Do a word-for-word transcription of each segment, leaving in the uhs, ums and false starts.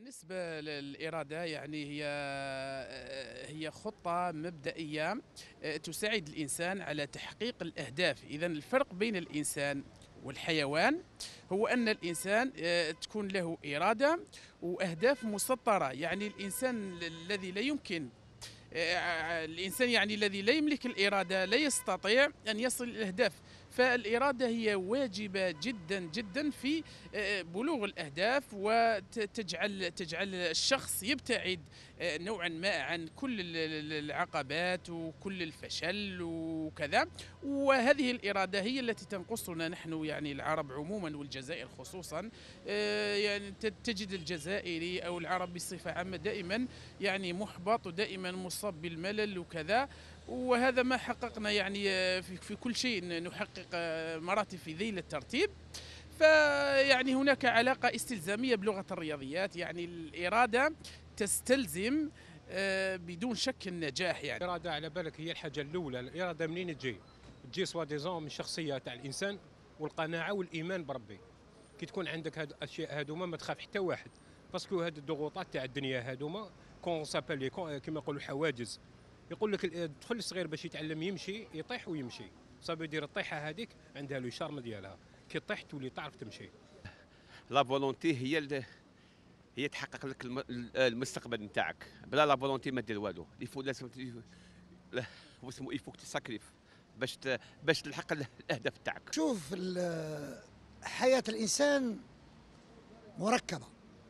بالنسبة للإرادة يعني هي هي خطة مبدئية آه، تساعد الإنسان على تحقيق الأهداف. إذا الفرق بين الإنسان والحيوان هو أن الإنسان آه، تكون له إرادة وأهداف مسطرة. يعني الإنسان الذي لا يمكن آه، الإنسان يعني الذي لا يملك الإرادة لا يستطيع أن يصل إلى الأهداف. فالإرادة هي واجبة جدا جدا في آه، بلوغ الأهداف، وتجعل تجعل الشخص يبتعد آه، نوعا ما عن كل ال- ال- العقبات وكل الفشل وكذا. وهذه الإرادة هي التي تنقصنا نحن يعني العرب عموما والجزائر خصوصا. آه، يعني ت- تجد الجزائري أو العرب بصفة عامة دائما يعني محبط ودائما مصاب بالملل وكذا. وهذا ما حققنا يعني آه، في في كل شيء نحقق آه، مراتب في ذيل الترتيب. فيعني هناك علاقة استلزامية بلغة الرياضيات، يعني الإرادة تستلزم آه، بدون شك النجاح. يعني الإرادة على بالك هي الحاجة الأولى. الإرادة منين تجي؟ تجي سوا ديزون من شخصية تاع الإنسان والقناعة والإيمان بربي. كي تكون عندك هاد الأشياء هادوما ما تخاف حتى واحد، باسكو هاد الضغوطات تاع الدنيا هادوما كون سابيل كيما يقولوا حواجز. يقول لك الطفل الصغير باش يتعلم يمشي يطيح ويمشي، صافي يدير الطيحة هذيك عندها لو شارم ديالها، كي طيح تولي تعرف تمشي. لا فولونتي هي ال- هي تحقق لك الم- المستقبل نتاعك. بلا لا فولونتي ما دير والو. يفو لازم ت- لا، هو اسمه يفوك تساكريف باش ت- باش تلحق ال- الاهداف تاعك. شوف ال- حياة الإنسان مركبة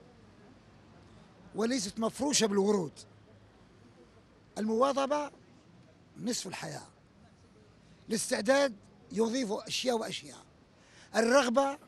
وليست مفروشة بالورود. المواظبة نصف الحياة، الاستعداد يضيف أشياء وأشياء، الرغبة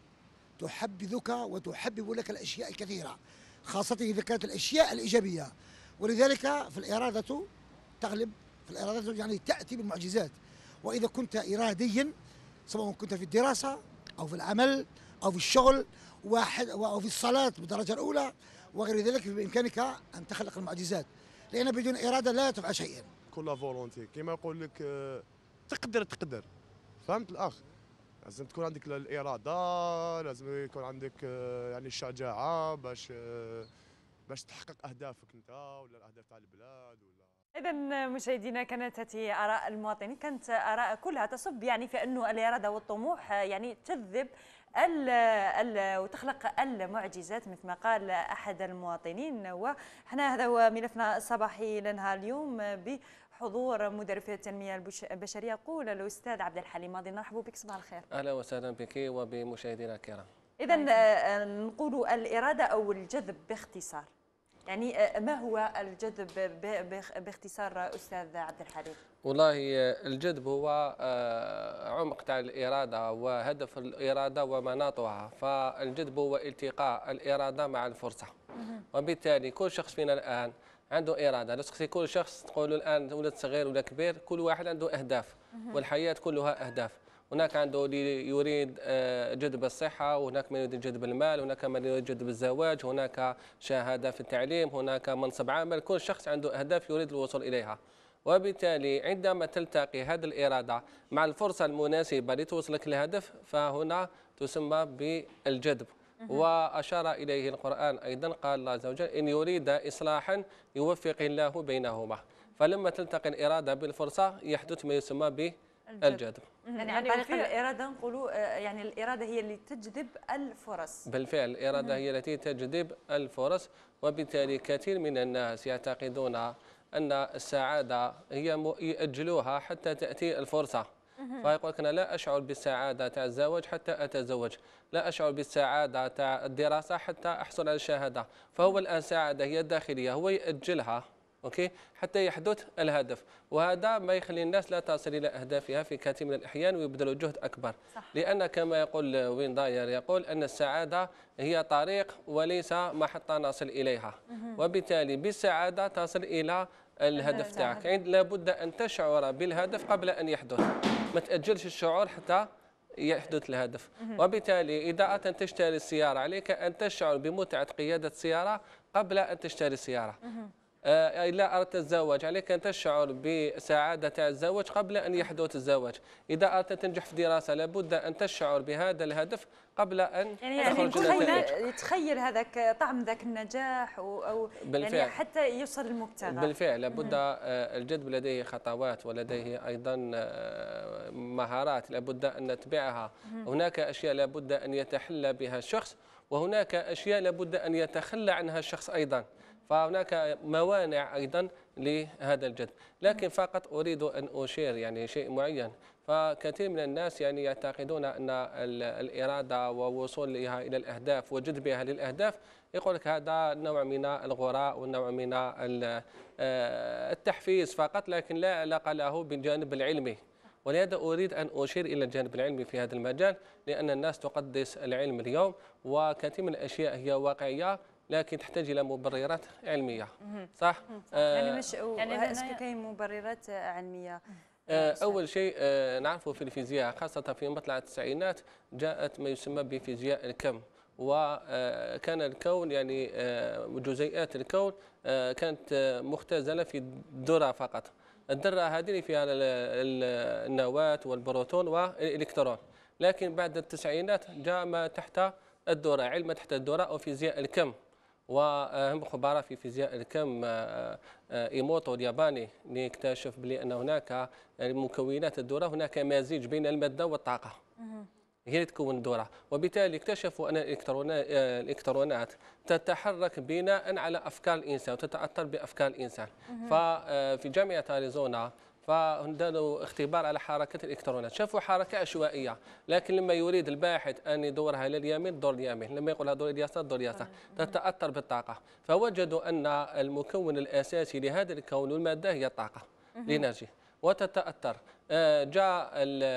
تحبذك وتحبب لك الأشياء الكثيرة، خاصة إذا كانت الأشياء الإيجابية. ولذلك في الإرادة تغلب، في الإرادة يعني تأتي بالمعجزات. وإذا كنت إراديا سواء كنت في الدراسة أو في العمل أو في الشغل واحد أو في الصلاة بالدرجة الأولى وغير ذلك، بإمكانك أن تخلق المعجزات، لأن بدون إرادة لا تفعل شيئا. كلها فولونتي كيما يقول لك آه، تقدر تقدر. فهمت الاخ؟ لازم تكون عندك الاراده، لازم يكون عندك آه، يعني الشجاعه باش آه، باش تحقق اهدافك انت ولا الاهداف تاع البلاد ولا. إذا مشاهدينا، كانت هذه آراء المواطنين، كانت آراء كلها تصب يعني في أنه الإرادة والطموح يعني تجذب ال ال وتخلق المعجزات مثل ما قال أحد المواطنين. وحنا هذا هو ملفنا الصباحي لنهار اليوم بحضور مدرب في التنمية البش- البشرية. يقول الأستاذ عبد الحليم ماضي. نرحب بك، صباح الخير. اهلا وسهلا بك وبمشاهدينا الكرام. إذا نقول الإرادة أو الجذب باختصار، يعني ما هو الجذب ب- ب- باختصار أستاذ عبد الحليم؟ والله الجذب هو آه، عمق تاع الاراده وهدف الاراده ومناطها. فالجذب هو التقاء الاراده مع الفرصه، وبالتالي كل شخص فينا الان عنده اراده. لو سقسي كل شخص تقول الان ولد صغير ولا كبير، كل واحد عنده اهداف، والحياه كلها اهداف. هناك عنده اللي يريد آه، جذب الصحة، وهناك من يريد جذب المال، هناك من يريد جذب الزواج، هناك شهادة في التعليم، هناك منصب عمل. كل شخص عنده أهداف يريد الوصول إليها، وبالتالي عندما تلتقي هذه الإرادة مع الفرصة المناسبة لتوصلك للهدف، فهنا تسمى بالجذب. وأشار إليه القرآن أيضا، قال الله عز وجل: إن يريد إصلاحا يوفق الله بينهما. فلما تلتقي الإرادة بالفرصة يحدث ما يسمى بالجذب. يعني عن طريق الإرادة نقولوا آه، يعني الإرادة هي اللي تجذب الفرص. بالفعل الإرادة هي التي تجذب الفرص. وبالتالي كثير من الناس يعتقدون أن السعادة هي م- يأجلوها حتى تأتي الفرصة. فيقول لك: أنا لا أشعر بالسعادة تاع الزواج حتى أتزوج، لا أشعر بالسعادة تاع الدراسة حتى أحصل على الشهادة. فهو الآن سعادة هي داخلية، هو يأجلها اوكي حتى يحدث الهدف. وهذا ما يخلي الناس لا تصل الى اهدافها في كثير من الاحيان، ويبذلوا جهد اكبر. صح. لان كما يقول وين داير، يقول ان السعاده هي طريق وليس محطه نصل اليها. وبالتالي بالسعاده تصل الى الهدف تاعك. لابد ان تشعر بالهدف قبل ان يحدث، ما تاجلش الشعور حتى يحدث الهدف. وبالتالي اذا اردت ان تشتري السياره عليك ان تشعر بمتعه قياده السياره قبل ان تشتري السياره. آه، إذا أردت الزواج عليك أن تشعر بسعادة الزواج قبل أن يحدث الزواج. إذا أردت تنجح في دراسة لابد أن تشعر بهذا الهدف قبل أن يعني يعني تخرج النتائج. يتخيل يتخيل هذاك طعم ذاك النجاح أو أو بالفعل. يعني حتى يوصل المبتغى. بالفعل لابد آه، الجذب لديه خطوات ولديه أيضا آه، مهارات لابد أن نتبعها. هناك أشياء لابد أن يتحلى بها الشخص، وهناك أشياء لابد أن يتخلى عنها الشخص أيضا. فهناك موانع أيضا لهذا الجذب، لكن فقط أريد أن أشير يعني شيء معين. فكثير من الناس يعني يعتقدون أن الإرادة ووصولها إلى الأهداف وجذبها للأهداف يقول لك هذا نوع من الغراء ونوع من التحفيز فقط، لكن لا علاقة له بالجانب العلمي. ولهذا أريد أن أشير إلى الجانب العلمي في هذا المجال، لأن الناس تقدس العلم اليوم، وكثير من الأشياء هي واقعية لكن تحتاج إلى مبررات علمية. صح؟ آه يعني مش يعني اسكو كاين مبررات علمية؟ آه أول شيء آه نعرفه في الفيزياء خاصة في مطلع التسعينات جاءت ما يسمى بفيزياء الكم، وكان الكون يعني آه جزيئات الكون آه كانت مختزلة في الذرة فقط. الذرة هذه فيها النواة والبروتون والإلكترون، لكن بعد التسعينات جاء ما تحت الذرة، علم تحت الذرة أو فيزياء الكم. وهم خبراء في فيزياء الكم إيموتو الياباني اللي اكتشف بلي أن هناك مكونات الذرة هناك مزيج بين المادة والطاقة هي اللي تكون الذرة، وبالتالي اكتشفوا أن الإلكترونات تتحرك بناء على أفكار الإنسان وتتأثر بأفكار الإنسان. ففي جامعة أريزونا فداروا اختبار على حركة الإلكترونات، شافوا حركة عشوائية، لكن لما يريد الباحث أن يدورها إلى اليمين دور اليمين، لما يقولها دور اليسار دور اليسار، تتأثر بالطاقة. فوجدوا أن المكون الأساسي لهذا الكون والمادة هي الطاقة الإنرجي وتتأثر. جاء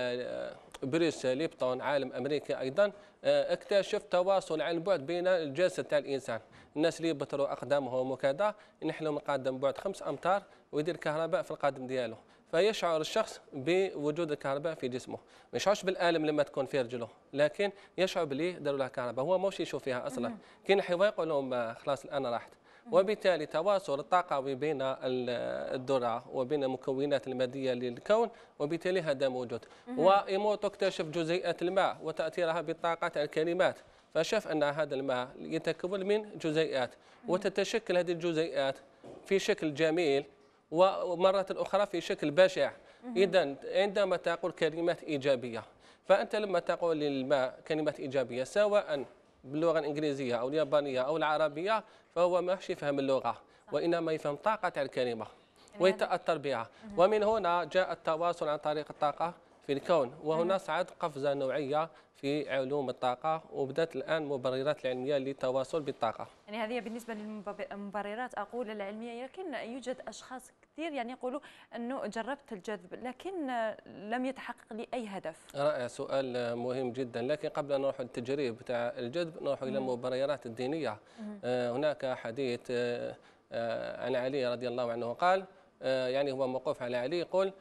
بريس ليبتون عالم أمريكي أيضا اكتشف تواصل عن بعد بين الجسد تاع الإنسان. الناس اللي يبتروا أقدامهم وكذا ينحلوا من قدم بعد خمس أمتار ويدير كهرباء في القدم ديالو، فيشعر الشخص بوجود الكهرباء في جسمه. ما يشعرش بالالم لما تكون في رجله، لكن يشعر بلي داروا له كهرباء، هو ماهوش يشوف فيها اصلا. كاين الحيوان يقول لهم خلاص الان راحت. وبالتالي تواصل الطاقوي بين الذرة وبين المكونات المادية للكون، وبالتالي هذا موجود. وإيموتو اكتشف جزيئات الماء وتأثيرها بالطاقة الكلمات، فشاف أن هذا الماء يتكون من جزيئات وتتشكل هذه الجزيئات في شكل جميل ومرة أخرى في شكل بشع. إذا عندما تقول كلمات إيجابية، فأنت لما تقول للماء كلمات إيجابية سواء باللغة الإنجليزية أو اليابانية أو العربية، فهو ماهوش يفهم اللغة وإنما يفهم طاقة الكلمة ويتأثر بها. ومن هنا جاء التواصل عن طريق الطاقة في الكون، وهنا صعد قفزة نوعية في علوم الطاقة، وبدأت الآن مبررات العلمية للتواصل بالطاقة. يعني هذه بالنسبة للمبررات أقول العلمية، لكن يوجد أشخاص كثير يعني يقولوا أنه جربت الجذب لكن لم يتحقق لي أي هدف. رائع، سؤال مهم جدا. لكن قبل أن نروح للتجريب بتاع الجذب نروح إلى المبررات الدينية. آه هناك حديث آه آه عن علي رضي الله عنه قال، آه يعني هو موقوف على علي، يقول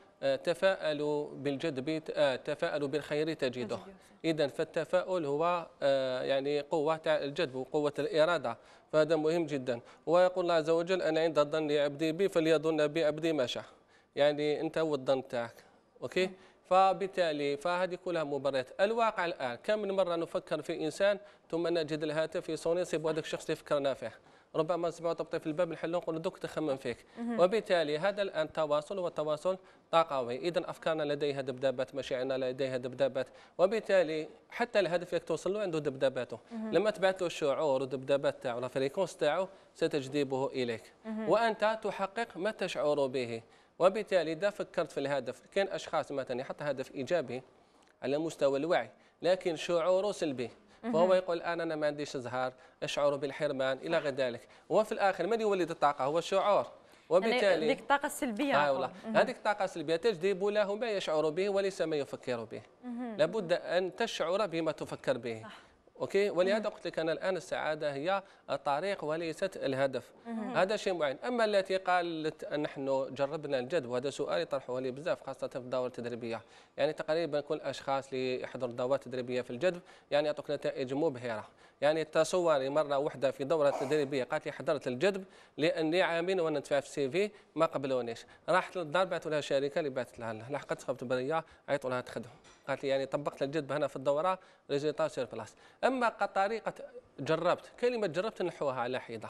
تفاءلوا بالجذب تفاءلوا بالخير تجده. إذا فالتفاؤل هو يعني قوة تاع الجذب وقوة الإرادة، فهذا مهم جدا. ويقول الله عز وجل أنا عند ظن عبدي بي فليظن بي عبدي ما شاء، يعني أنت والظن تاعك. أوكي، فبالتالي فهذه كلها مبررات. الواقع الآن كم من مرة نفكر في إنسان ثم نجد الهاتف يصوني يصيب هذاك الشخص يفكرنا فيه، ربما نسمعوا طبطي في الباب نحلو نقولوا دوك تخمم فيك. وبالتالي هذا الان تواصل وتواصل طاقوي. اذا افكارنا لديها دبدابات، مشاعرنا لديها دبدابات، وبالتالي حتى الهدف ياك توصل له عنده دبداباته. لما تبعث له الشعور والدبدابات تاعو الفريكونس تاعو ستجذبه اليك، وانت تحقق ما تشعر به. وبالتالي اذا فكرت في الهدف، كاين اشخاص مثلا يحط هدف ايجابي على مستوى الوعي لكن شعوره سلبي، فهو يقول الان انا ما عنديش زهر، اشعر بالحرمان الى غير ذلك. وفي الاخر من يولد الطاقه؟ هو الشعور. وبالتالي هذيك الطاقه السلبيه. آه والله هذيك الطاقه السلبيه تجذب له ما يشعر به وليس ما يفكر به. لابد ان تشعر بما تفكر به. اوكي، ولهذا قلت لك انا الان السعاده هي الطريق وليست الهدف. هذا شيء معين. اما التي قالت نحن جربنا الجذب، وهذا سؤال يطرحه لي بزاف خاصه في الدوره التدريبيه، يعني تقريبا كل الاشخاص اللي يحضروا دورات تدريبيه في الجذب يعني يعطوك نتائج مبهره. يعني تصوري مره واحده في دوره تدريبيه قالت لي حضرت الجذب لاني عامين وانا ندفع في السي في ما قبلونيش، راحت للدار بعثوا لها شركه اللي بعثت لها لحقت خبط بريه عيطوا لها تخدم، قالت لي يعني طبقت الجذب هنا في الدوره ريزولتا سير بلاس. اما طريقه جربت، كلمه جربت نحوها على حيطه.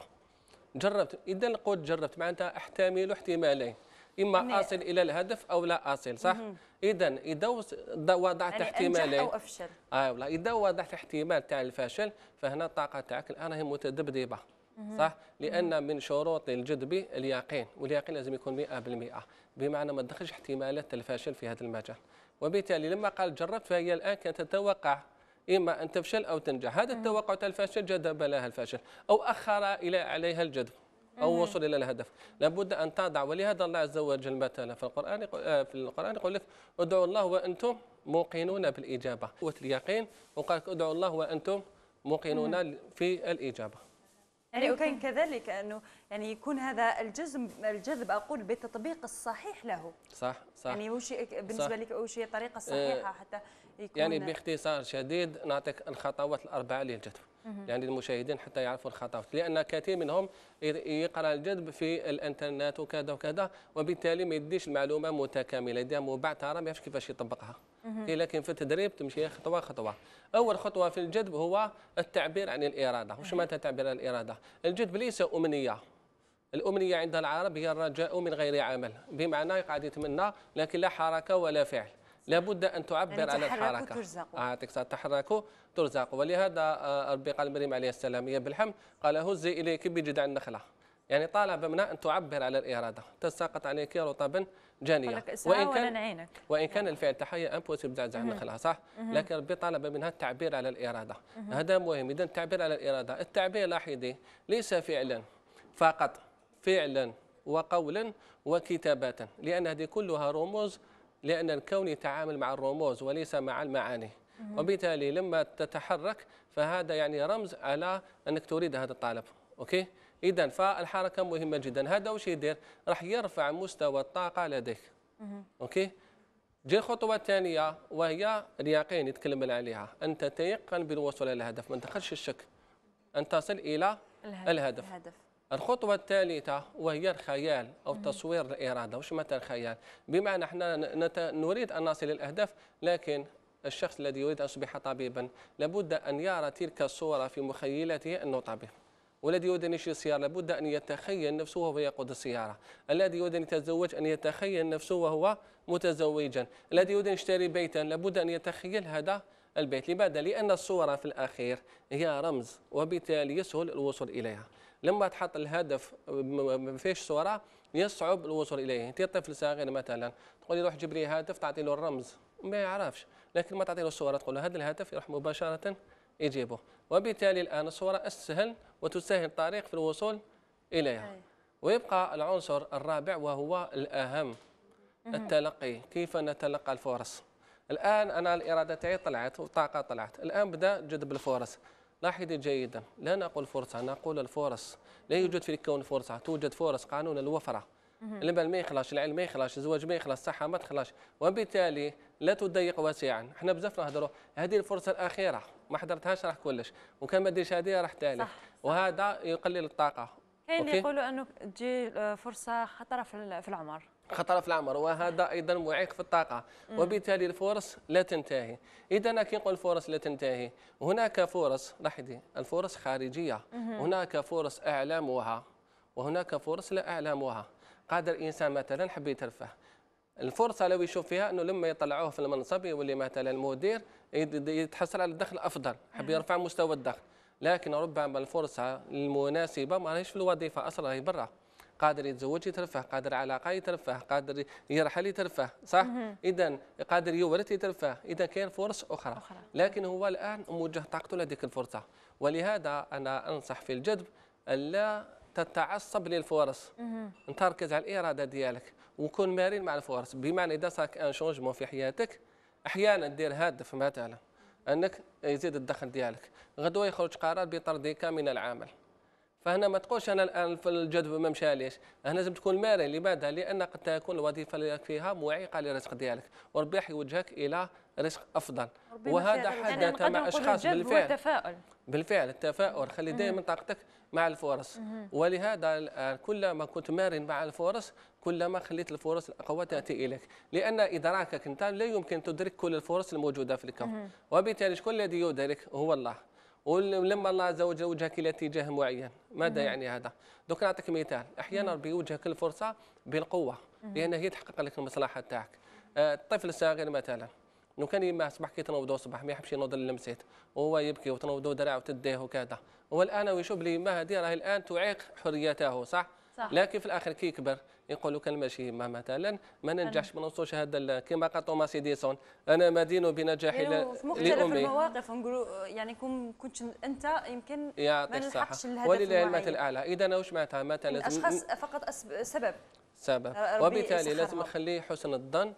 جربت، اذا نقول جربت معناتها احتمل احتمالين، اما اصل الى الهدف او لا اصل، صح؟ اذا اذا وضعت يعني احتمالين أنجح أو أفشل. اه والله اذا وضعت احتمال تاع الفشل فهنا الطاقه تاعك الان هي متذبذبه، صح؟ لان من شروط الجذب اليقين، واليقين لازم يكون مئة بالمئة، بمعنى ما تدخلش احتمالات الفشل في هذا المجال. وبالتالي لما قال جربت فهي الان كانت تتوقع اما ان تفشل او تنجح، هذا التوقع تاع الفشل جذب لها الفشل او اخر الى عليها الجذب او وصل الى الهدف، لابد ان تضع. ولهذا الله عز وجل مثلا في القران في القران يقول لك ادعوا الله وانتم موقنون بالاجابه، قوه اليقين، وقال لك ادعوا الله وانتم موقنون في الاجابه. يعني وكان كذلك انه يعني يكون هذا الجزم الجذب اقول بالتطبيق الصحيح له. صح صح. يعني وش بالنسبه صح. لك وش هي الطريقه الصحيحه حتى يكون يعني باختصار شديد نعطيك الخطوات الاربعه للجذب يعني للمشاهدين حتى يعرفوا الخطوات، لان كثير منهم يقرا الجذب في الانترنت وكذا وكذا وبالتالي ما يديش المعلومه متكامله، يديها مبعثره ما يعرفش كيفاش يطبقها. لكن في التدريب تمشي خطوه خطوه. اول خطوه في الجذب هو التعبير عن الاراده. وش معناتها التعبير عن الاراده؟ الجذب ليس امنيه. الامنيه عند العرب هي الرجاء من غير عمل، بمعنى قاعد يتمنى لكن لا حركه ولا فعل. لابد ان تعبر يعني على الحركه. اعطيك تحركوا ترزقوا. ولهذا ربي قال مريم عليه السلام يا بالحم قال هزي اليك بجذع النخله، يعني طالب منا ان تعبر على الاراده، تساقط عليك رطبا جانيه. وان كان عينك. وان كان الفعل تحية امبوسيبل جذع النخله، صح؟ لكن ربي طالب منها التعبير على الاراده، هذا مهم. اذا التعبير على الاراده، التعبير لاحظي ليس فعلا فقط، فعلا وقولا وكتابه، لان هذه كلها رموز، لأن الكون يتعامل مع الرموز وليس مع المعاني. وبالتالي لما تتحرك فهذا يعني رمز على أنك تريد هذا الطلب. أوكي؟ إذا فالحركة مهمة جدا. هذا وش يدير؟ راح يرفع مستوى الطاقة لديك. أوكي؟ جي الخطوة الثانية وهي اليقين يتكلم عليها، أن تتيقن بالوصول إلى الهدف، ما تدخلش الشك، أن تصل إلى الهدف, الهدف. الهدف. الخطوة الثالثة وهي الخيال أو تصوير الإرادة. وش معنى الخيال؟ بمعنى احنا نريد أن نصل الأهداف، لكن الشخص الذي يريد أن يصبح طبيبا لابد أن يرى تلك الصورة في مخيلته أنه طبيب. والذي يريد أن يشتري سيارة لابد أن يتخيل نفسه وهو يقود السيارة. الذي يريد أن يتزوج أن يتخيل نفسه وهو متزوجا. الذي يريد أن يشتري بيتا لابد أن يتخيل هذا البيت. لماذا؟ لأن الصورة في الأخير هي رمز، وبالتالي يسهل الوصول إليها. لما تحط الهدف ما فيش صوره يصعب الوصول اليه. انت طفل صغير مثلا تقول له روح جيب لي هدف، تعطي له الرمز ما يعرفش، لكن ما تعطي له الصوره تقول له هذا الهدف يروح مباشره يجيبه. وبالتالي الان الصوره اسهل وتسهل الطريق في الوصول اليها. ويبقى العنصر الرابع وهو الاهم، التلقي. كيف نتلقى الفرص؟ الان انا الاراده تاعي طلعت والطاقه طلعت، الان بدا جذب الفرص. لاحظي جيدا، لا نقول فرصة، نقول الفرص. لا يوجد في الكون فرصة، توجد فرص. قانون الوفرة، المال ما يخلاش، العلم ما يخلاش، الزواج ما يخلاش، الصحة ما تخلاش. وبالتالي لا تضيق واسعا. احنا بزاف نهضروا هذه الفرصة الأخيرة ما حضرتهاش راح كلش، وكان ما ديرش هذه راح تالف، وهذا يقلل الطاقة. كاين اللي يقولوا أنه تجي فرصة خطرة في العمر، خطر في العمر، وهذا ايضا معيق في الطاقه. وبالتالي الفرص لا تنتهي. اذا انا كي نقول الفرص لا تنتهي، هناك فرص، لاحظي الفرص خارجيه، هناك فرص اعلامها وهناك فرص لا اعلامها. قادر الانسان مثلا حب يترفه، الفرصه لو يشوف فيها انه لما يطلعوه في المنصب يولي مثلا مدير يتحصل على الدخل افضل، حب يرفع مستوى الدخل، لكن ربما الفرصه المناسبه ما راهيش في الوظيفه اصلا، هي برا. قادر يتزوج يترفه، قادر علاقه يترفه، قادر يرحل يترفه، صح؟ اذا قادر يورث يترفه، اذا كاين فرص أخرى. اخرى لكن هو الان موجه طاقته لهذيك الفرصه. ولهذا انا انصح في الجذب الا تتعصب للفرص، انت تركز على الاراده ديالك وكون مرن مع الفرص. بمعنى اذا صار ان شونجمون في حياتك، احيانا دير هدف مثلا انك يزيد الدخل ديالك، غدوه يخرج قرار بطردك من العمل، فهنا ما تقولش انا الان في الجذب ما مشاليش، هنا لازم تكون مرن. لماذا؟ لان قد تكون الوظيفه اللي راك فيها معيقه للرزق ديالك، وربي راح يوجهك الى رزق افضل. وهذا حدث مع اشخاص بالفعل. التفاؤل بالفعل التفاؤل، خلي دائما طاقتك مع الفرص. ولهذا الان كلما كنت مرن مع الفرص كلما خليت الفرص الاقوى تاتي اليك، لان ادراكك انت لا يمكن تدرك كل الفرص الموجوده في الكون، وبالتالي شكون الذي يدرك؟ هو الله. ولما الله عز وجل وجهك الى اتجاه معين، ماذا يعني هذا؟ دوك نعطيك مثال، احيانا ربي يوجهك الفرصه بالقوه لان هي تحقق لك المصلحه تاعك. الطفل الصغير مثلا لو كان يما صباح كي تنوضوا الصباح ما يحبش ينوض للمسيت وهو يبكي وتنوضوا دراعه وتديه وكذا، هو الان ويشوف لي ما هذه راهي الان تعيق حريته، صح؟ صح. لكن في الاخر كي يكبر يقول كان ماشي يما مثلا ما ننجحش ما نوصلش هذا كما قال توماس اديسون، انا مدين بنجاحي يعني في مختلف لأمي. المواقف نقولوا يعني كون كنت انت يمكن ما نلحقش الهدف ولله المثل الاعلى. اذا واش معناتها مثلا الاشخاص فقط سبب سبب، وبالتالي لازم نخليه حسن الظن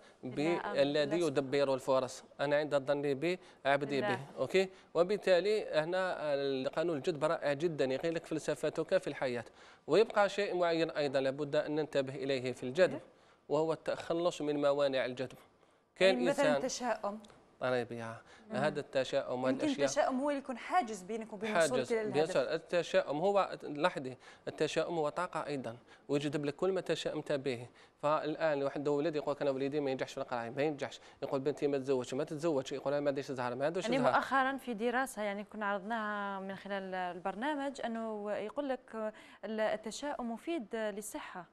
بالذي يدبر الفرص. انا عند الظن بي عبدي به، اوكي. وبالتالي هنا قانون الجذب رائع جدا يغير لك فلسفتك في الحياه. ويبقى شيء معين ايضا لابد ان ننتبه اليه في الجذب، وهو التخلص من موانع الجذب. كان يعني مثلا التشاؤم. طيب هذا التشاؤم يمكن التشاؤم هو اللي يكون حاجز بينك وبين وصولك للهدف. التشاؤم هو لاحظي التشاؤم هو طاقه ايضا ويجذب لك كل ما تشاؤمت به. فالان واحد ولد يقول انا وليدي ما ينجحش في القرايه، ما ينجحش، يقول بنتي ما تزوجش ما تتزوجش، يقول ما عنديش زهر ما عندوش يعني زهر. مؤخرا في دراسه يعني كنا عرضناها من خلال البرنامج انه يقول لك التشاؤم مفيد للصحه.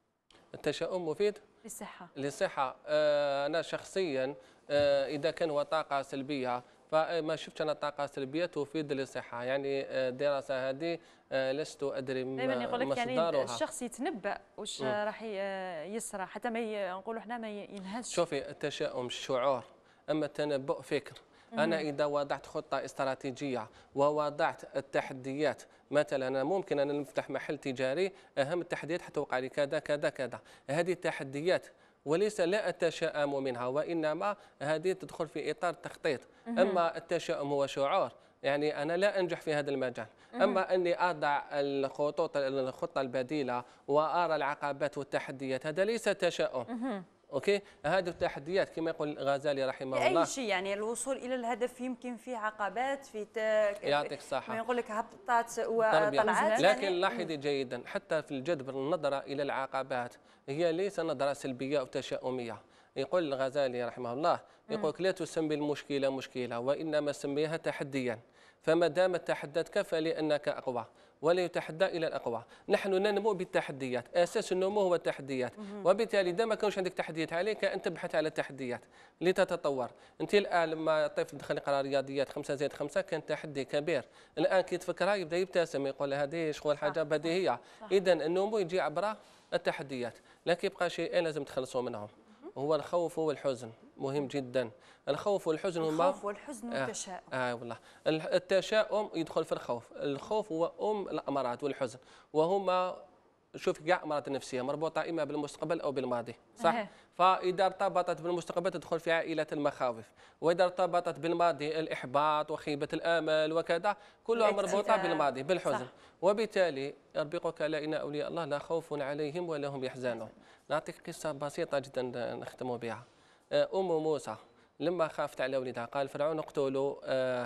التشاؤم مفيد للصحه للصحه. آه انا شخصيا آه اذا كان هو طاقه سلبيه فما شفتش انا طاقه سلبيه تفيد للصحه. يعني الدراسه هذه لست ادري ما دائما يقول لك يعني الشخص يتنبأ واش راح يصرى حتى ما نقولوا احنا ما ينهزش. شوفي التشاؤم شعور، اما التنبؤ فكر. أنا إذا وضعت خطة استراتيجية ووضعت التحديات، مثلا أنا ممكن أن نفتح محل تجاري، أهم التحديات حتوقع لي كذا كذا كذا، هذه التحديات وليس لا أتشائم منها وإنما هذه تدخل في إطار التخطيط. أما التشاؤم هو شعور، يعني أنا لا أنجح في هذا المجال، أما أني أضع الخطوط الخطة البديلة وأرى العقبات والتحديات هذا ليس تشاؤم. اوكي، هذه التحديات كما يقول الغزالي رحمه الله. اي شيء يعني الوصول الى الهدف يمكن فيه عقبات في يعطيك الصحه، يقول لك هبطات وطلعات. لكن لاحظي جيدا حتى في الجذب النظره الى العقبات هي ليس نظره سلبيه او تشاؤميه. يقول الغزالي رحمه الله يقول لا تسمي المشكله مشكله وانما سميها تحديا، فما دام تحدتك فلانك اقوى ولا يتحدى الى الاقوى. نحن ننمو بالتحديات، اساس النمو هو التحديات، وبالتالي اذا ما كانش عندك تحديات عليك ان تبحث على التحديات لتتطور. انت الان لما طفل دخل يقرا رياضيات خمسة زائد خمسة كان تحدي كبير، الان كي تفكرها يبدا يبتسم يقول هذه شغل حاجه بديهيه. اذا النمو يجي عبر التحديات، لكن يبقى شيئين لازم تخلصوا منهم، هو الخوف والحزن. مهم جدا. الخوف والحزن هما الخوف والحزن والتشاؤم. اه, آه والله التشاؤم يدخل في الخوف. الخوف هو ام الامراض والحزن، وهما شوف كاع امراض نفسيه مربوطه اما بالمستقبل او بالماضي، صح؟ أه. فاذا ارتبطت بالمستقبل تدخل في عائله المخاوف، واذا ارتبطت بالماضي الاحباط وخيبه الامل وكذا كلها مربوطه بالماضي بالحزن. صح. وبالتالي ربي يقول لا ان اولياء الله لا خوف عليهم ولا هم يحزنون. نعطيك قصه بسيطه جدا نختم بها. ام موسى لما خافت على ولدها قال فرعون اقتلوا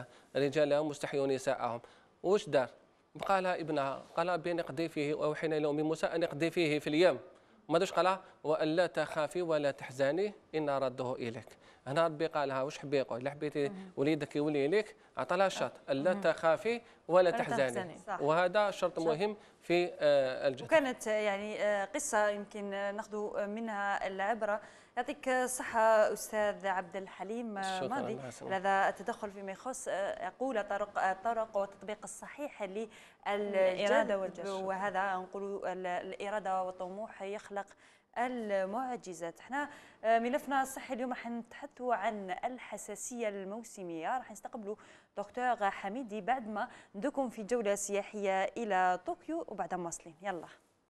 رجالهم واستحيوا نساءهم، واش دار؟ بقى لها ابنها قال بين اقضي فيه واوحينا الى ام موسى ان اقضي فيه في اليم، ما داش قالها وان لا تخافي ولا تحزني ان رده اليك. هنا ربي قال لها واش حبي يقول؟ حبيتي وليدك يولي لك عطى لها الشرط الا تخافي ولا تحزني، وهذا شرط مهم في الجد. وكانت يعني قصه يمكن ناخذ منها العبره. يعطيك الصحة أستاذ عبد الحليم ماضي هذا التدخل فيما يخص يقول طرق الطرق والتطبيق الصحيح للإرادة والجذب، وهذا نقول الإرادة والطموح يخلق المعجزات. احنا ملفنا الصحي اليوم راح نتحدثوا عن الحساسية الموسمية، راح نستقبلوا دكتور حميدي بعد ما ندوكم في جولة سياحية إلى طوكيو وبعد مواصلين. يلا.